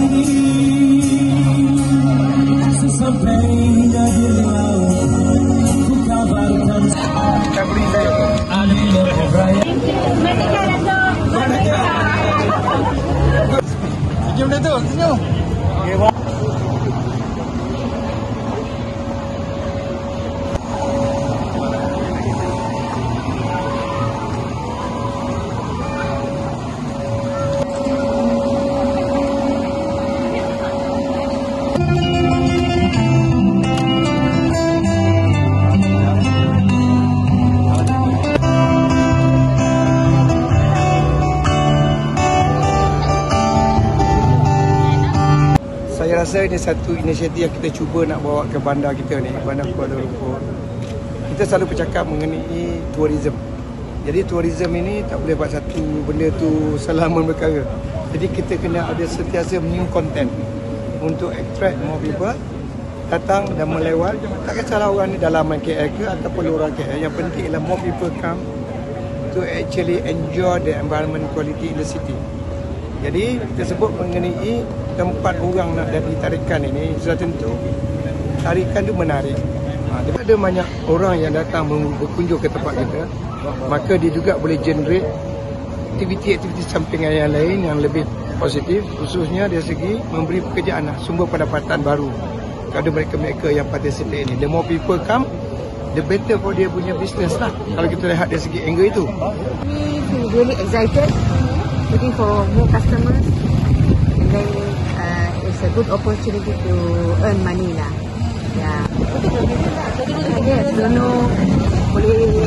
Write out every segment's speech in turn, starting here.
Sesampai hingga di laut, ku kabarkan adil raya. Senyum dah tu, senyum. Saya rasa ini satu inisiatif yang kita cuba nak bawa ke bandar kita ni, bandar Kuala Lumpur. Kita selalu bercakap mengenai tourism. Jadi tourism ini tak boleh buat satu benda tu selama berkara. Jadi kita kena ada sentiasa new content untuk attract more people datang dan melewat. Tak kisahlah orang ni dalaman KL ke ataupun luar KL. Yang penting ialah more people come to actually enjoy the environment quality in the city. Jadi kita sebut mengenai tempat orang nak jadi tarikan ini, sudah tentu tarikan itu menarik. Ada banyak orang yang datang berkunjung ke tempat kita, maka dia juga boleh generate aktiviti-aktiviti sampingan yang lain yang lebih positif, khususnya dari segi memberi pekerjaan, sumber pendapatan baru kepada mereka-mereka yang participate ini. The more people come, the better for dia punya business lah. Kalau kita lihat dari segi angle itu. We really excited, looking for more customers, and then it's a good opportunity to earn money lah. Yeah. Yes, boleh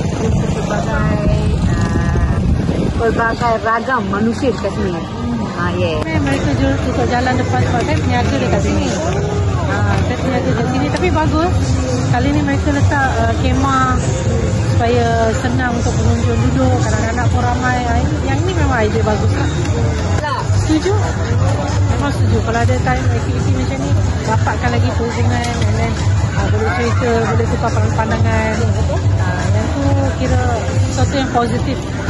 pelbagai ragam manusia dekat sini. Mereka tutup jalan depan sebab saya peniaga dekat sini. Saya peniaga dekat sini, tapi bagus. Kali ni mereka letak kemah supaya senang untuk pengunjung duduk, anak-anak pun ramai. Yang ni memang idea bagus lah. Setuju? Memang setuju. Kalau ada time aktiviti macam ni, dapatkan lagi tourisman, and then boleh cerita, boleh tukar pandangan. Yang tu kira sesuatu yang positif.